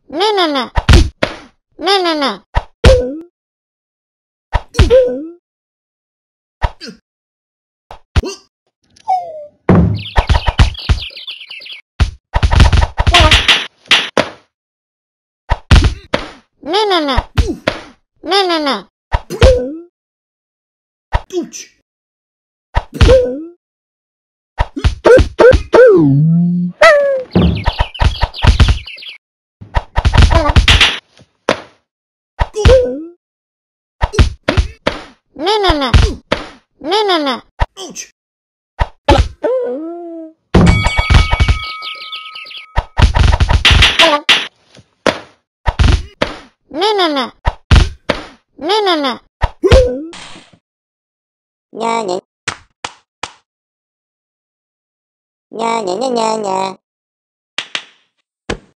No, no, no. No, no, no. No, no, no. No, no, no. Tuć. No, no, no. No, no, no. Tuć. No, no, no. No, no, no. Nya nya nya nya nya nya nya.